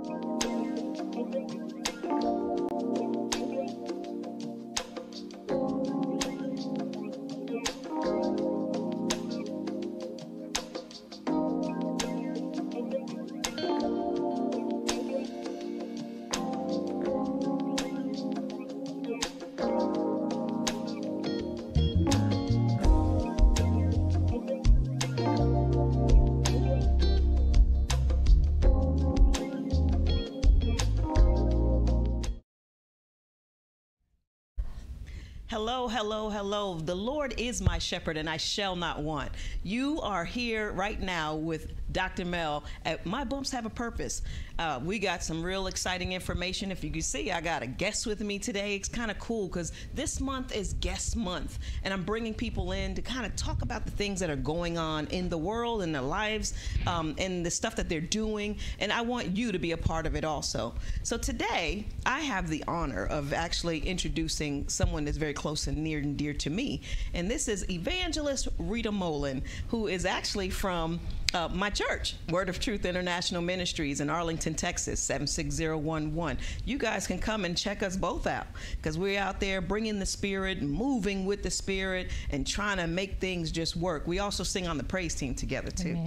Hello, hello, hello. The Lord is my shepherd and I shall not want. You are here right now with Dr. Mel at My Bumps Have a Purpose. We got some real exciting information. If you can see, I got a guest with me today. It's kind of cool because this month is guest month, and I'm bringing people in to kind of talk about the things that are going on in the world and their lives, and the stuff that they're doing, and I want you to be a part of it also. So today, I have the honor of actually introducing someone that's very close and near and dear to me, and this is Evangelist Rita Molen, who is actually from my church, Word of Truth International Ministries in Arlington, Texas, 76011. You guys can come and check us both out because we're out there bringing the Spirit, moving with the Spirit, and trying to make things just work. We also sing on the praise team together too.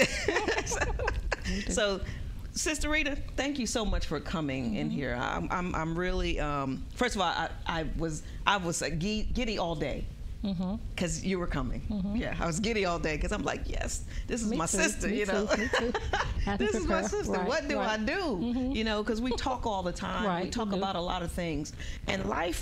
so Sister Rita, thank you so much for coming in here. I'm really first of all, I was giddy all day. Because you were coming. Yeah, I was giddy all day because I'm like, yes, this is my sister, you know. This is my sister. Right, what do I do? You know, because we talk all the time. We talk about a lot of things. And life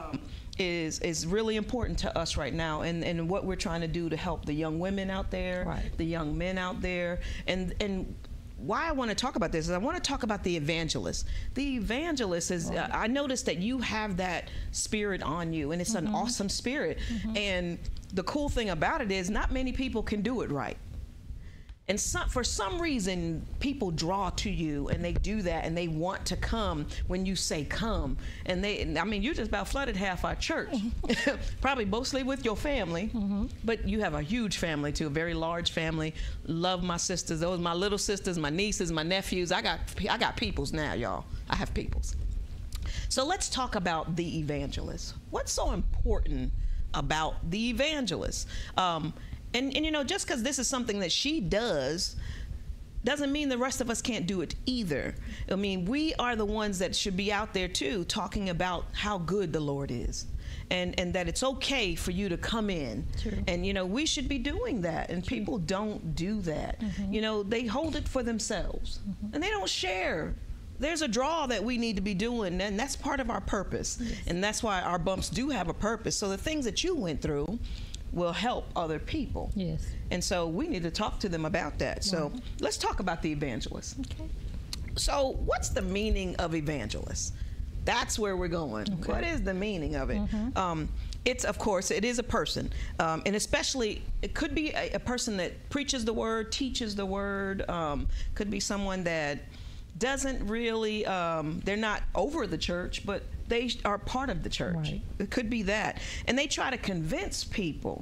is really important to us right now, and what we're trying to do to help the young women out there, the young men out there, and why I want to talk about this is I want to talk about the evangelist. The evangelist is, I noticed that you have that spirit on you, and it's an awesome spirit. And the cool thing about it is not many people can do it right. And for some reason, people draw to you, and they do that, and they want to come when you say come. And I mean, you just about flooded half our church, probably mostly with your family, but you have a huge family too, a very large family. Love my sisters, those my little sisters, my nieces, my nephews. I got peoples now, y'all. I have peoples. So let's talk about the evangelist. What's so important about the evangelist? And you know, just because this is something that she does doesn't mean the rest of us can't do it either. I mean, we are the ones that should be out there too, talking about how good the Lord is, and that it's okay for you to come in. And you know, we should be doing that, and people don't do that. You know, they hold it for themselves and they don't share. There's a draw that we need to be doing, and that's part of our purpose. And that's why our bumps do have a purpose. So the things that you went through will help other people. And so we need to talk to them about that. So let's talk about the evangelist. So what's the meaning of evangelist? That's where we're going. What is the meaning of it? It's, of course, it is a person, and especially it could be a person that preaches the word, teaches the word, could be someone that doesn't really, they're not over the church, but they are part of the church. It could be that. And they try to convince people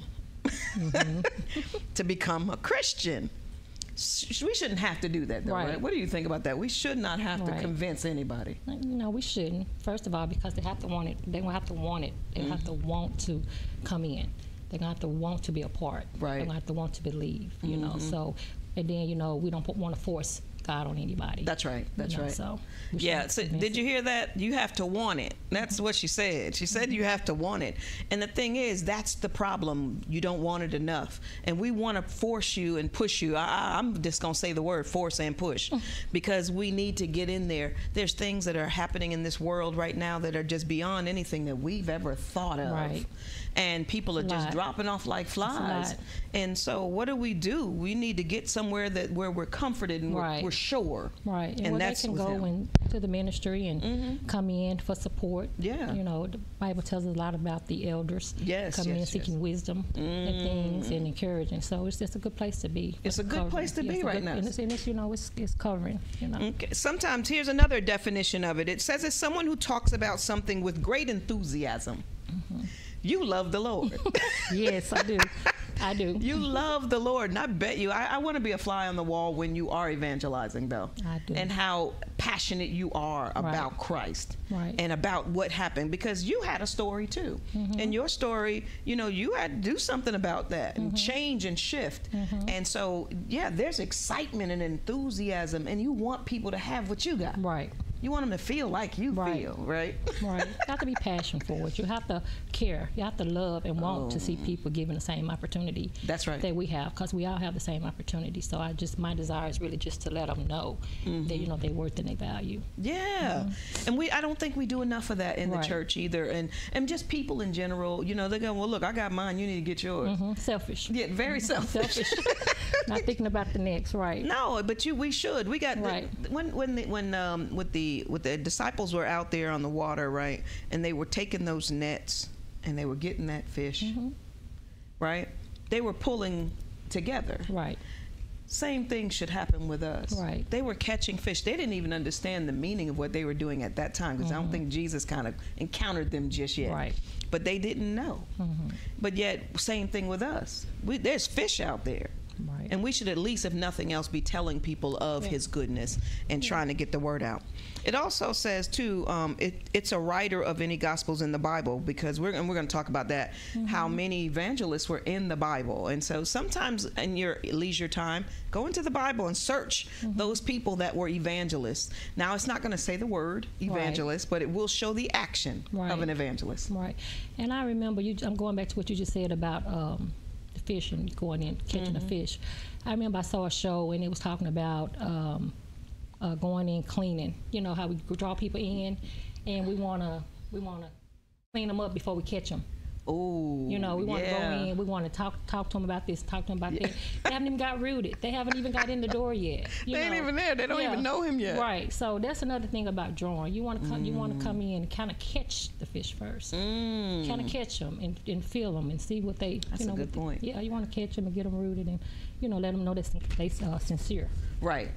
to become a Christian. We shouldn't have to do that, though, right? What do you think about that? We should not have to convince anybody. No, we shouldn't. First of all, because they have to want it. They're going to have to want it. They have to want to come in. They're going to have to want to be a part. They're going to have to want to believe, you know. So, and then, you know, we don't want to force God on anybody. That's right. That's right. So yeah. So did you hear that? You have to want it. That's what she said. She said you have to want it. And the thing is, that's the problem. You don't want it enough. And we want to force you and push you. I'm just going to say the word force and push because we need to get in there. There's things that are happening in this world right now that are just beyond anything that we've ever thought of. And people are just dropping off like flies. And so what do? We need to get somewhere where we're comforted and we're sure. And that's they can go into the ministry and come in for support. You know, the Bible tells us a lot about the elders coming in seeking wisdom and things and encouraging. So it's just a good place to be. It's a good place to be right now. And it's, you know, it's covering, you know. Sometimes here's another definition of it. It says it's someone who talks about something with great enthusiasm. You love the Lord. Yes, I do. I do. You love the Lord, and I bet you, I want to be a fly on the wall when you are evangelizing, though. I do. And how passionate you are about Christ. Right. And about what happened, because you had a story too. And your story, you had to do something about that and change and shift. And so, yeah, there's excitement and enthusiasm, and you want people to have what you got. Right. You want them to feel like you feel, right? Right. You have to be passionate for it. You have to care. You have to love and want to see people given the same opportunity. That's right. That we have, because we all have the same opportunity. So my desire is really just to let them know that they're worth and they value. Yeah. And I don't think we do enough of that in the church either. And just people in general, they go, well, look, I got mine. You need to get yours. Selfish. Yeah, very selfish. Not thinking about the next, right? No, but we should. We got with the disciples were out there on the water, right? And they were taking those nets and they were getting that fish, right? They were pulling together. Right. Same thing should happen with us. Right. They were catching fish. They didn't even understand the meaning of what they were doing at that time, because I don't think Jesus kind of encountered them just yet. Right. But they didn't know. But yet, same thing with us. There's fish out there. Right. And we should at least, if nothing else, be telling people of his goodness and trying to get the word out. It also says too, it's a writer of any gospels in the Bible, because we're going to talk about that, how many evangelists were in the Bible. And so sometimes in your leisure time, go into the Bible and search those people that were evangelists. Now, it's not going to say the word evangelist, but it will show the action of an evangelist. Right. And I remember, I'm going back to what you just said about the fish and going in catching a fish. I remember I saw a show and it was talking about going in cleaning. You know how we draw people in, and we wanna clean them up before we catch them. Oh, we want to go in. We want to talk to them about this, talk to them about that. They haven't even got rooted. They haven't even got in the door yet. They ain't even there. They don't even know him yet. Right. So that's another thing about drawing. You want to come. You want to come in and kind of catch the fish first. Kind of catch them and feel them and see what they. That's a good point. Yeah, you want to catch them and get them rooted and let them know that they're sincere. Right.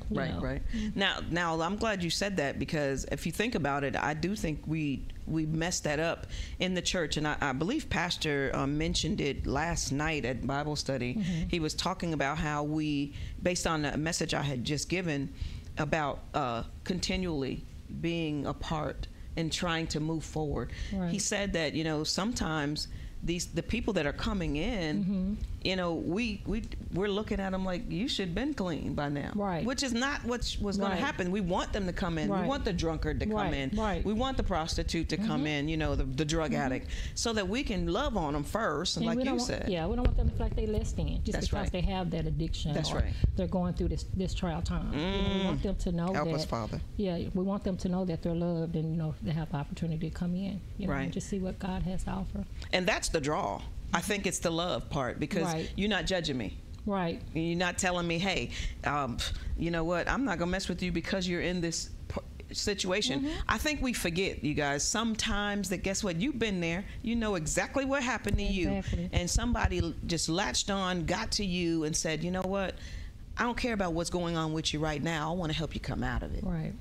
Now I'm glad you said that, because if you think about it, I do think we messed that up in the church, and I believe Pastor mentioned it last night at Bible study. He was talking about how we, based on a message I had just given about continually being a part and trying to move forward. Right. He said that sometimes the people that are coming in, we're looking at them like, you should have been clean by now. Right. Which is not what was going to happen. We want them to come in. Right. We want the drunkard to come in. Right. We want the prostitute to come in, the drug addict, so that we can love on them first, and like you said. Yeah, we don't want them to feel like they less than, just because they have that addiction. That's or they're going through this trial time. We want them to know that. Help us, Father. Yeah, we want them to know that they're loved, and they have the opportunity to come in. And just see what God has to offer. And that's the draw. I think it's the love part, because you're not judging me. Right. You're not telling me, hey, you know what, I'm not going to mess with you because you're in this situation. I think we forget, you guys, sometimes that, guess what, you've been there. You know exactly what happened to you. And somebody just latched on, got to you and said, you know what, I don't care about what's going on with you right now. I want to help you come out of it. Right.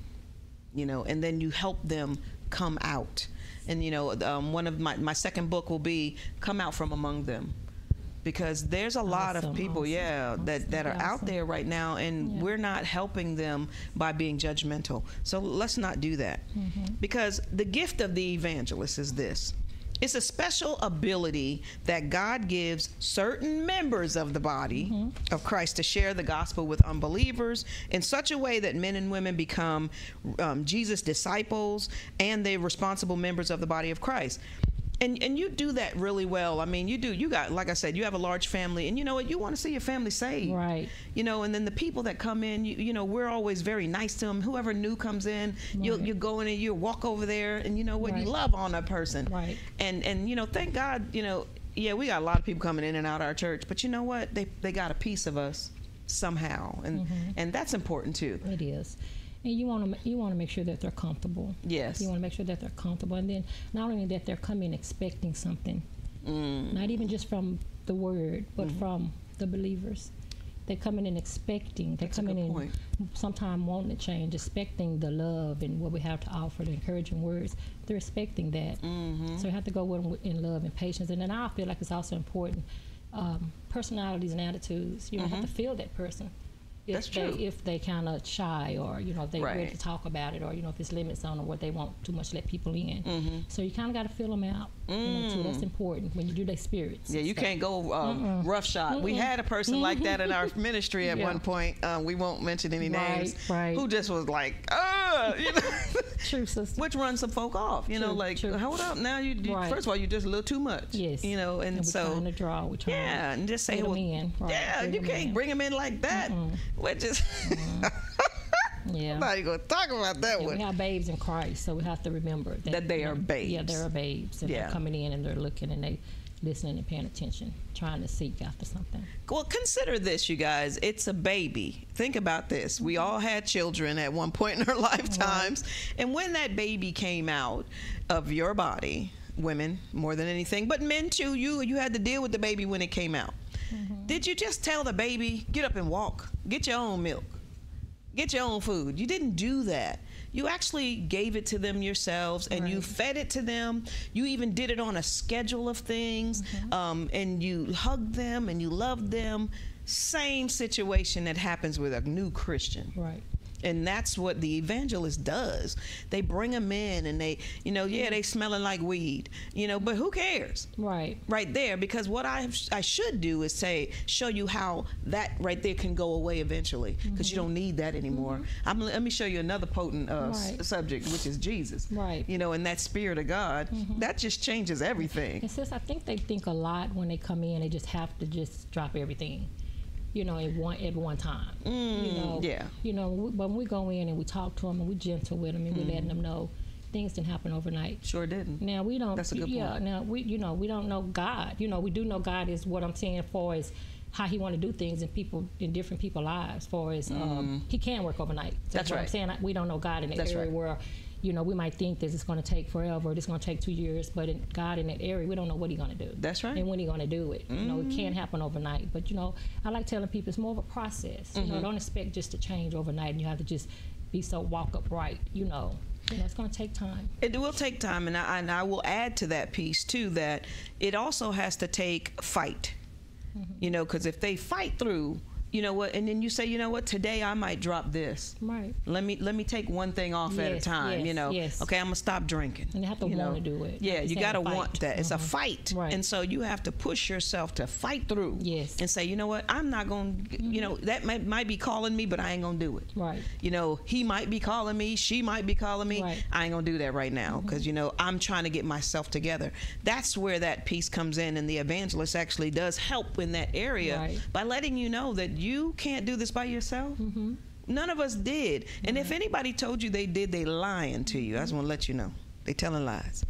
And then you help them come out. And one of my second book will be Come Out From Among Them, because there's a lot of people that are out there right now, and we're not helping them by being judgmental. So let's not do that. Because the gift of the evangelist is this: it's a special ability that God gives certain members of the body of Christ to share the gospel with unbelievers in such a way that men and women become Jesus' disciples, and they're responsible members of the body of Christ. And you do that really well. I mean, you do. You got, like I said, you have a large family, and you know what? You want to see your family saved. Right. And then the people that come in, we're always very nice to them. Whoever new comes in, you go in and you walk over there, and you know what? You love on that person. Right. And thank God, we got a lot of people coming in and out of our church, but you know what? They got a piece of us somehow, and that's important too. It is. And you want to make sure that they're comfortable. Yes. You want to make sure that they're comfortable, and then not only that, they're coming expecting something, not even just from the word, but from the believers. They're coming in expecting. They're coming in sometimes wanting to change, expecting the love and what we have to offer, the encouraging words. They're expecting that. So you have to go with them in love and patience. And then I feel like it's also important personalities and attitudes. You don't have to feel that person. If they kind of shy, or if they ready to talk about it, or if it's limits on them where they won't too much let people in. So you kind of got to feel them out. Too. That's important when you do their spirits. Yeah, you can't go roughshod. We had a person like that in our ministry at one point. We won't mention any names. Who just was like, True, sister. Which runs some folk off. True. Hold up, now you first of all, you're just a little too much. Yes. And we're so trying to draw. We're trying and just say, well, in. You can't bring them in like that. Which is I'm not even gonna talk about that one. We have babes in Christ, so we have to remember that they are babes. Yeah, they are babes, and they're coming in and they're looking and they listening and paying attention, trying to seek after something. Well, consider this, you guys. It's a baby. Think about this. We all had children at one point in our lifetimes, and when that baby came out of your body, women more than anything, but men too, you had to deal with the baby when it came out. Did you just tell the baby, get up and walk, get your own milk, get your own food? You didn't do that. You actually gave it to them yourselves, and you fed it to them. You even did it on a schedule of things, and you hugged them and you loved them. Same situation that happens with a new Christian. Right. And that's what the evangelist does. They bring them in, and they, they smelling like weed, but who cares? Right. Right there, because what I should do is show you how that right there can go away eventually, because you don't need that anymore. Let me show you another potent subject, which is Jesus. Right. And that Spirit of God, that just changes everything. And sis, I think they think a lot when they come in. They just have to just drop everything. At one time. When we go in and we talk to them and we're gentle with them and we're letting them know things didn't happen overnight. Sure didn't. Now we don't. That's a good point. Yeah. Now we don't know God. We do know God is what I'm saying for is how He want to do things in different people's lives. For as He can work overnight. That's what right. I'm saying. We don't know God in that area where. We might think this is going to take forever, or this is going to take 2 years, but God in that area, we don't know what He's going to do. That's right. And when He's going to do it. It can't happen overnight. But, I like telling people it's more of a process. Don't expect just to change overnight, and you have to just be so walk upright, it's going to take time. It will take time, and I will add to that piece, too, that it also has to take fight. Because if they fight through, and then you say, today I might drop this. Right. Let me take one thing off at a time. Yes. Okay, I'm gonna stop drinking. And you have to want to do it. Yeah, you gotta want that. It's a fight. Right. And so you have to push yourself to fight through. Yes. And say, I'm not gonna. That might be calling me, but I ain't gonna do it. Right. He might be calling me. She might be calling me. Right. I ain't gonna do that right now because I'm trying to get myself together. That's where that piece comes in, and the evangelist actually does help in that area by letting you know that you can't do this by yourself. None of us did. And if anybody told you they did, they lying to you. I just want to let you know. They telling lies.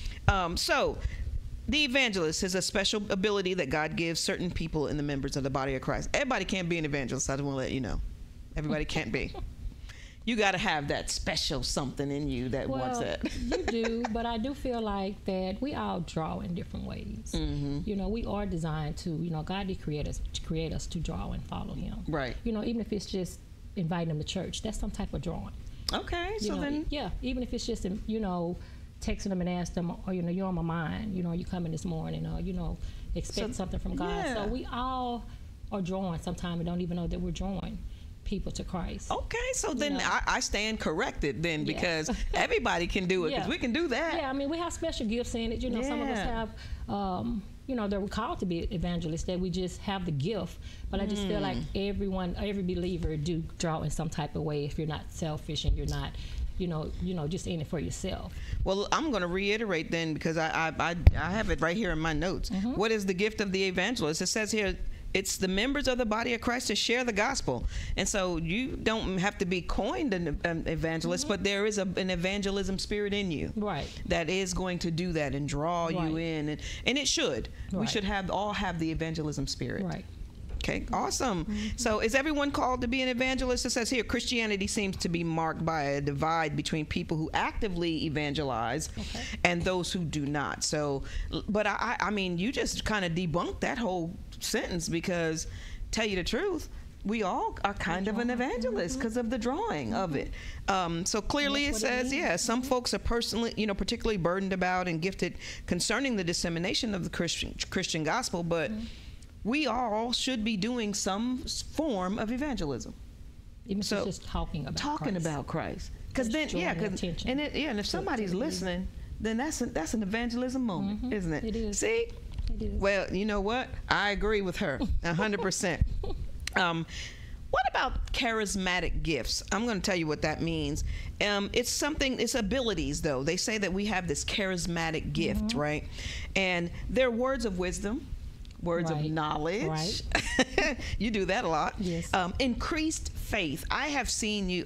So the evangelist is a special ability that God gives certain people in the members of the body of Christ. Everybody can't be an evangelist. I just want to let you know. Everybody can't be. You got to have that special something in you that wants it. You do, but I do feel like that we all draw in different ways. We are designed to, God did create us to draw and follow Him. Right. Even if it's just inviting them to church, that's some type of drawing. Okay, then. Yeah, even if it's just, texting them and ask them, or, you're on my mind, you coming this morning, or, expect something from God. Yeah. So we all are drawing sometimes and don't even know that we're drawing people to Christ. Okay, so then I stand corrected then because everybody can do it because we can do that. Yeah, we have special gifts in it. Some of us have, they're called to be evangelists, that we just have the gift. But I just feel like every believer do draw in some type of way if you're not selfish and you're not, just in it for yourself. Well, I'm going to reiterate then because I have it right here in my notes. What is the gift of the evangelist? It says here, it's the members of the body of Christ to share the gospel. And so you don't have to be coined an evangelist, but there is an evangelism spirit in you. Right. That is going to do that and draw you in. And it should. We should all have the evangelism spirit. Right. Okay, awesome. So is everyone called to be an evangelist? It says here, Christianity seems to be marked by a divide between people who actively evangelize and those who do not. So, but I mean, you just kind of debunked that whole sentence because, tell you the truth, we all are kind of an evangelist because of the drawing of it. So clearly it says, some folks are particularly burdened about and gifted concerning the dissemination of the Christian gospel, but we all should be doing some form of evangelism. Even so, just talking about Christ. Because then, and if somebody's listening, then that's an evangelism moment, isn't it? It is. See? It is. Well, you know what? I agree with her 100%. What about charismatic gifts? I'm going to tell you what that means. It's abilities, though. They say that we have this charismatic gift, right? And they're words of wisdom, words of knowledge. Right. You do that a lot. Yes. Increased faith. I have seen you,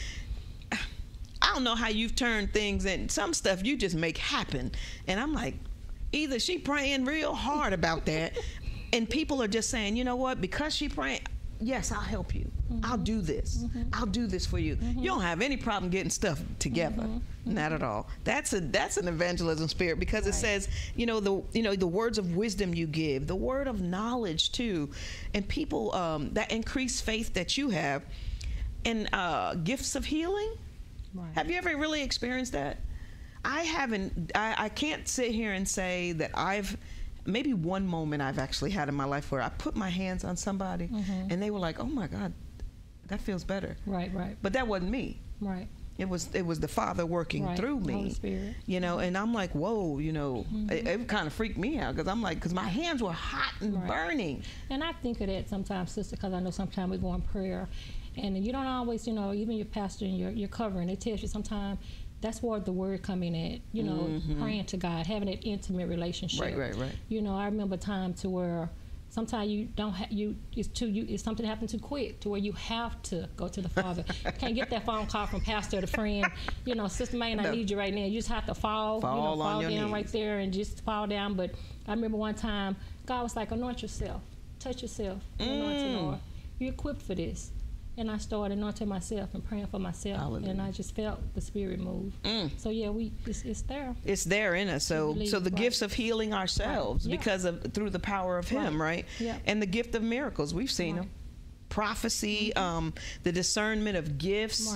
I don't know how you've turned things, and some stuff you just make happen. And I'm like, either she praying real hard about that, and people are just saying, you know what, because she praying, yes, I'll help you. I'll do this. I'll do this for you. You don't have any problem getting stuff together. Not at all. That's an evangelism spirit, because it says, the words of wisdom you give, the word of knowledge too, and people that increased faith that you have, and gifts of healing. Right. Have you ever really experienced that? I haven't. I can't sit here and say that maybe one moment I've actually had in my life where I put my hands on somebody and they were like, oh my God, that feels better. Right. But that wasn't me. Right. It was the Father working through me. Holy Spirit. And I'm like, whoa, it kind of freaked me out, because my hands were hot and burning. And I think of that sometimes, sister, because I know sometimes we go in prayer and you don't always, even your pastor and your covering, it tells you sometimes that's where the word coming at, praying to God, having that intimate relationship. Right. I remember a time to where sometimes you don't it's something happened too quick to where you have to go to the Father. Can't get that phone call from pastor or the friend, Sister May, I need you right now. You just have to fall down knees right there and just fall down. But I remember one time God was like, anoint yourself, touch yourself, anoint the Lord. You're equipped for this. And I started anointing myself and praying for myself. Hallelujah. And I just felt the Spirit move. So yeah, it's there. It's there in us. So the gifts of healing ourselves because through the power of Him, right? Yeah. And the gift of miracles, we've seen them. Prophecy, the discernment of gifts,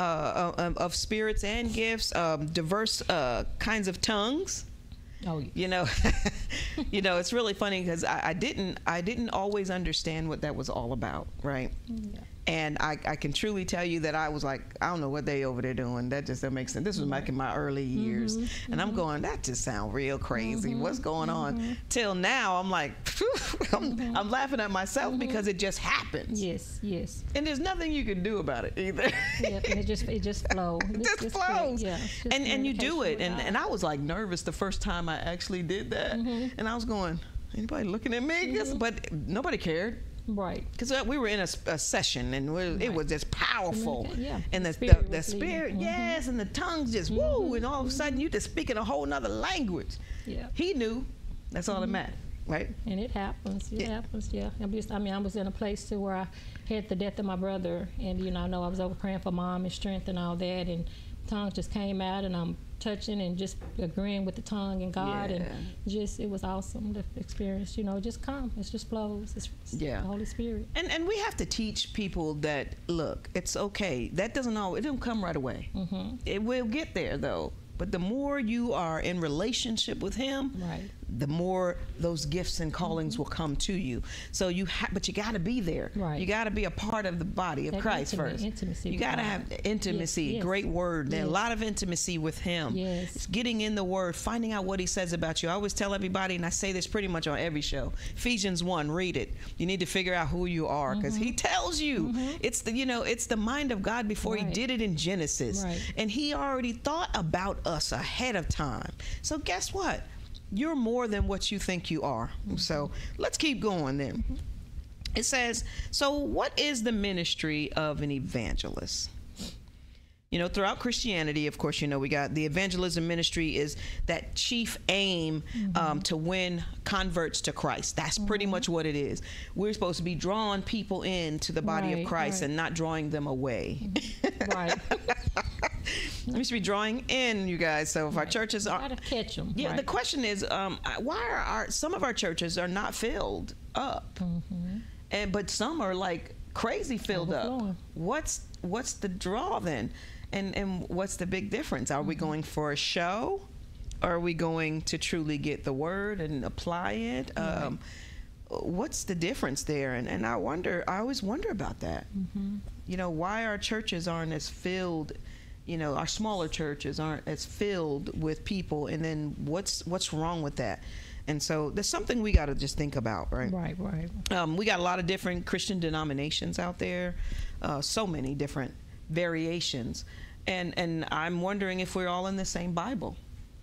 of spirits and gifts, diverse kinds of tongues. Oh, yeah. It's really funny because I didn't always understand what that was all about, right? Yeah. And I can truly tell you that I was like, I don't know what they over there doing. That just doesn't make sense. This was back in my early years. And I'm going, that just sounds real crazy. What's going on? Till now, I'm like, I'm laughing at myself because it just happens. Yes. And there's nothing you can do about it either. Yeah, and it just flows. It just flows. Yeah. And you do it. And I was like nervous the first time I actually did that. And I was going, anybody looking at me? But nobody cared. Right. Because we were in a session and it was just powerful. Yeah. And the spirit, yes, and the tongues just woo, and all of a sudden you just speaking a whole nother language. Yeah. He knew. That's all that mattered, right? And it happens. It happens, yeah. I was in a place to where I had the death of my brother, and I know I was over praying for mom and strength and all that, and tongues just came out, and I'm touching and just agreeing with the tongue and God, and it was awesome, the experience. It just comes, it just flows. It's the Holy Spirit. And we have to teach people that, look, it's okay. That it doesn't come right away. It will get there though. But the more you are in relationship with Him, the more those gifts and callings will come to you. So but you got to be there. Right. You got to be a part of the body of Christ first. Intimacy. You got to have intimacy. Yes. Great word. Yes. A lot of intimacy with Him. Yes. It's getting in the Word, finding out what He says about you. I always tell everybody, and I say this pretty much on every show. Ephesians 1. Read it. You need to figure out who you are, because He tells you. It's the mind of God before He did it in Genesis, and He already thought about us ahead of time. So guess what? You're more than what you think you are. So let's keep going then. It says, so what is the ministry of an evangelist? Throughout Christianity, of course, we got the evangelism ministry is that chief aim to win converts to Christ. That's pretty much what it is. We're supposed to be drawing people into the body of Christ and not drawing them away. Right. We should be drawing in, you guys. So if our churches are, gotta catch them. Yeah. The question is, why are some of our churches are not filled up, but some are like crazy filled up. What's the draw then, and what's the big difference? Are we going for a show? Or are we going to truly get the word and apply it? what's the difference there? And I always wonder about that. You know, why our churches aren't as filled, you know, our smaller churches aren't as filled with people, and then what's wrong with that? And so there's something we got to just think about, right? Right. We got a lot of different Christian denominations out there, so many different variations, and I'm wondering if we're all in the same Bible.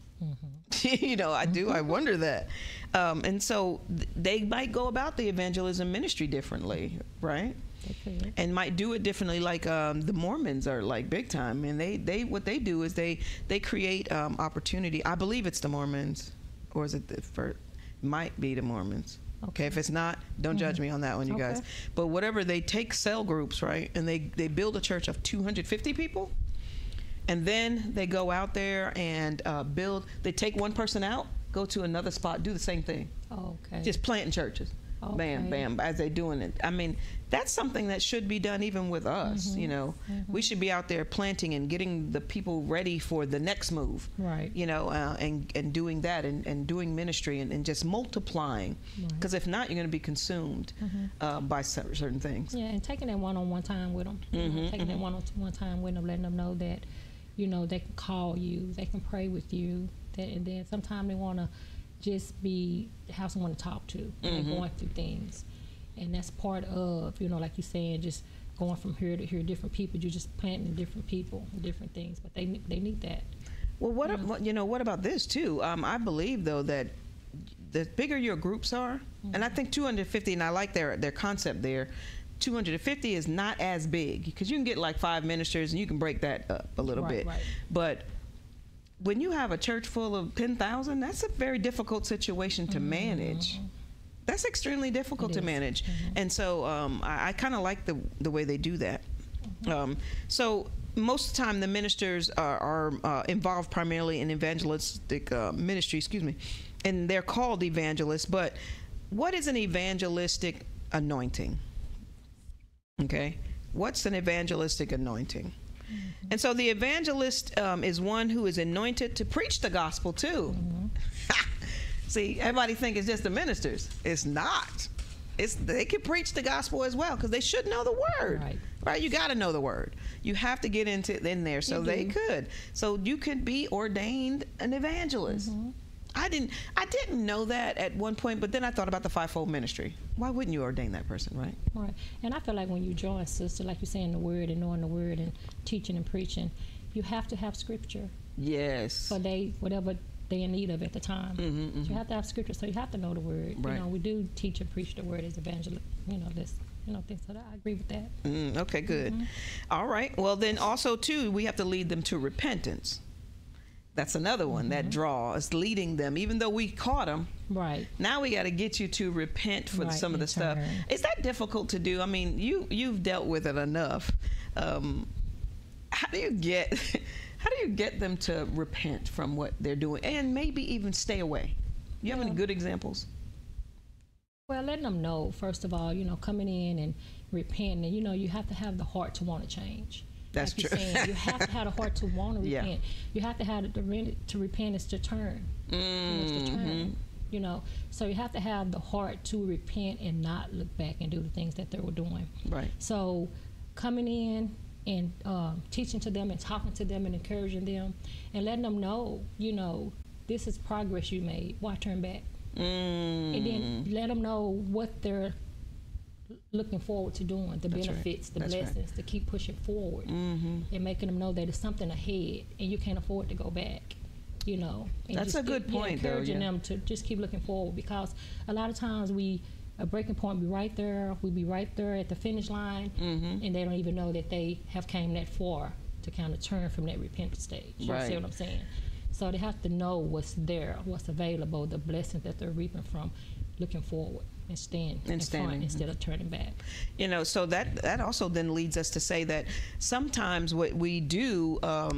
You know, I wonder that. And so they might go about the evangelism ministry differently, right? And might do it differently, like the Mormons are like big time, and they what they do is they create opportunity. I believe it's the Mormons, or is it might be the Mormons. Okay, if it's not, don't judge me on that one, you guys. But whatever, they take cell groups, right, and they build a church of 250 people, and then they go out there and they take one person out, go to another spot, do the same thing. Just planting churches. Bam, bam, as they're doing it. I mean, that's something that should be done even with us, you know. We should be out there planting and getting the people ready for the next move, right? You know, and doing that and doing ministry and just multiplying. Because if not, you're going to be consumed by certain things. Yeah, and taking that one-on-one time with them. Taking that one-on-one time with them, letting them know that, you know, they can call you, they can pray with you, and then sometimes they want to just have someone to talk to when they're going through things. And that's part of, you know, like you're saying, just going from here to here, different people. You're just planting different people, different things, but they need that. Well, what about this too? I believe though that the bigger your groups are, and I think 250, and I like their concept there. 250 is not as big, because you can get like 5 ministers and you can break that up a little bit. But when you have a church full of 10,000, that's a very difficult situation to manage. That's extremely difficult to manage. And so I kind of like the way they do that. So most of the time the ministers are involved primarily in evangelistic ministry, and they're called evangelists. But what is an evangelistic anointing? Okay, what's an evangelistic anointing? And so the evangelist is one who is anointed to preach the gospel too. See, everybody think it's just the ministers. It's not. They can preach the gospel as well, because they should know the word. Right? You got to know the word. You have to get in there. So they could. So you could be ordained an evangelist. I didn't know that at one point, but then I thought about the fivefold ministry. Why wouldn't you ordain that person, right? Right. And I feel like when you join, sister, like you're saying the word and knowing the word and teaching and preaching, you have to have scripture. Yes. For whatever they're in need of at the time. So you have to have scripture, so you have to know the word. Right. You know, we do teach and preach the word as evangelists, you know, things like that. I agree with that. Okay, good. All right. Well, then also, too, we have to lead them to repentance. That's another one that draws, leading them, even though we caught them. Right. Now we got to get you to repent for some of the stuff. Is that difficult to do? I mean, you've dealt with it enough. How do you get them to repent from what they're doing, and maybe even stay away? You have any good examples? Well, letting them know, first of all, you know, coming in and repenting, and, you know, you have to have the heart to want to change. That's like true. Saying, you have to have the heart to want to repent. You have to have to repent is to turn. It's to turn. You know, so you have to have the heart to repent and not look back and do the things that they were doing. Right. So coming in and teaching to them and talking to them and encouraging them and letting them know, you know, this is progress you made. Why turn back? And then let them know what they're looking forward to doing, the benefits, the blessings, to keep pushing forward, and making them know that it's something ahead and you can't afford to go back, you know. And that's a good point, encouraging them to just keep looking forward, because a lot of times a breaking point be right there, we be right there at the finish line, and they don't even know that they have came that far to kind of turn from that repentant stage. You see what I'm saying? So they have to know what's there, what's available, the blessings that they're reaping from, looking forward and stand in front instead of turning back. You know, so that also then leads us to say that sometimes what we do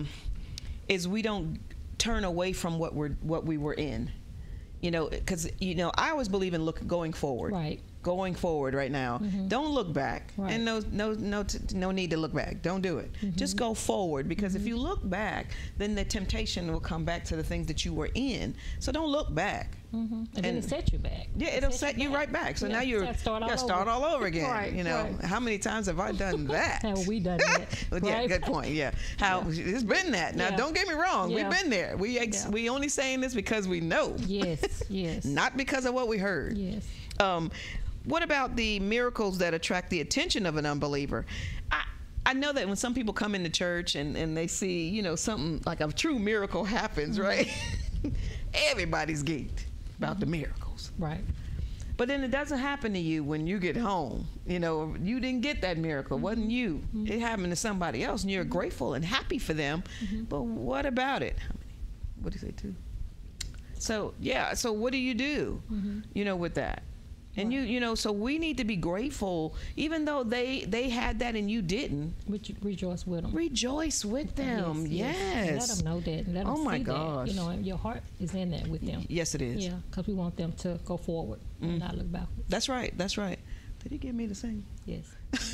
is we don't turn away from what we were in. You know, because, you know, I always believe in going forward. Right. going forward right now. Don't look back. Right. And no need to look back. Don't do it. Just go forward, because if you look back, then the temptation will come back to the things that you were in. So don't look back. And then it set you back. Yeah, it'll set you right back. So now you gotta start all over again. Right, you know, right. How many times have I done that? Have we done that? Well, yeah, Right? good point. Yeah, it's been that. Now, don't get me wrong. We've been there. We only saying this because we know. Yes, yes. Not because of what we heard. Yes. What about the miracles that attract the attention of an unbeliever? I know that when some people come into church and they see, you know, something like a true miracle happens, right? Everybody's geeked about the miracles. Right. But then it doesn't happen to you when you get home. You know, you didn't get that miracle. It wasn't you. It happened to somebody else, and you're grateful and happy for them. But what about it? How many? What did you say, 2? So, yeah, so what do you do, you know, with that? And you know, so we need to be grateful, even though they had that and you didn't. Rejoice with them. Rejoice with them. Yes. Let them know that. Let them see gosh. that. You know, and your heart is in that with them. Yes, it is. Yeah, because we want them to go forward and not look backwards. That's right. That's right. Did he get me to sing? Yes.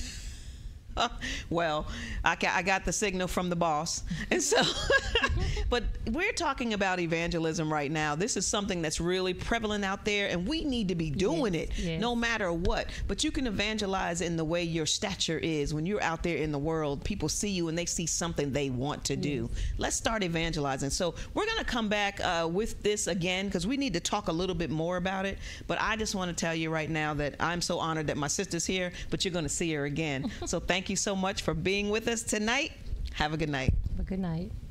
Well, I got the signal from the boss. And so, but we're talking about evangelism right now. This is something that's really prevalent out there, and we need to be doing it no matter what. But you can evangelize in the way your stature is. When you're out there in the world, people see you and they see something they want to do. Let's start evangelizing. So we're going to come back with this again, because we need to talk a little bit more about it. But I just want to tell you right now that I'm so honored that my sister's here, but you're going to see her again. So thank you so much for being with us tonight. Have a good night. Have a good night.